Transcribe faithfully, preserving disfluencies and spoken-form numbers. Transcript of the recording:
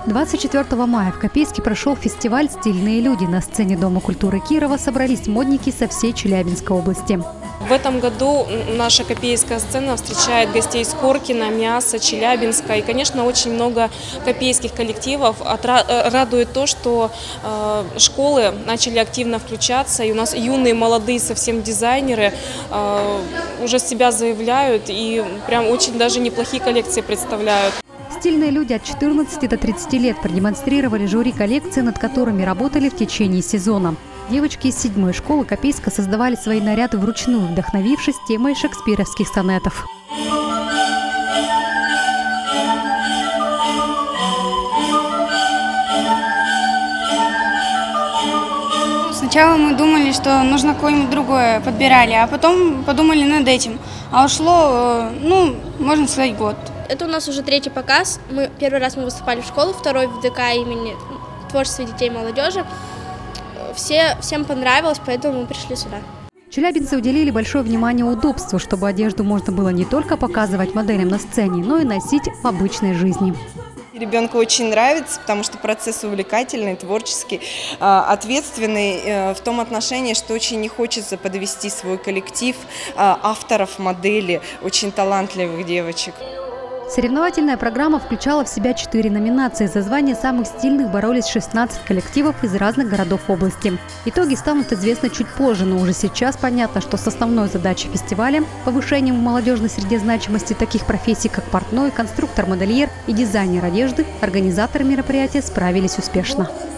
двадцать четвёртого мая в Копейске прошел фестиваль «Стильные люди». На сцене Дома культуры Кирова собрались модники со всей Челябинской области. В этом году наша копейская сцена встречает гостей с Коркина, Миасса, Челябинска. И, конечно, очень много копейских коллективов. Радует то, что школы начали активно включаться. И у нас юные, молодые совсем дизайнеры уже себя заявляют и прям очень даже неплохие коллекции представляют. Стильные люди от четырнадцати до тридцати лет продемонстрировали жюри коллекции, над которыми работали в течение сезона. Девочки из седьмой школы Копейска создавали свои наряды вручную, вдохновившись темой шекспировских сонетов. Сначала мы думали, что нужно какое-нибудь другое, подбирали, а потом подумали над этим. А ушло, ну, можно сказать, год. Это у нас уже третий показ. Мы первый раз мы выступали в школу, второй в ДК имени творчества детей и молодежи. Все, всем понравилось, поэтому мы пришли сюда. Челябинцы уделили большое внимание удобству, чтобы одежду можно было не только показывать моделям на сцене, но и носить в обычной жизни. Ребенку очень нравится, потому что процесс увлекательный, творческий, ответственный в том отношении, что очень не хочется подвести свой коллектив авторов модели, очень талантливых девочек. Соревновательная программа включала в себя четыре номинации. За звание самых стильных боролись шестнадцать коллективов из разных городов области. Итоги станут известны чуть позже, но уже сейчас понятно, что с основной задачей фестиваля – повышением в молодежной среде значимости таких профессий, как портной, конструктор, модельер и дизайнер одежды – организаторы мероприятия справились успешно.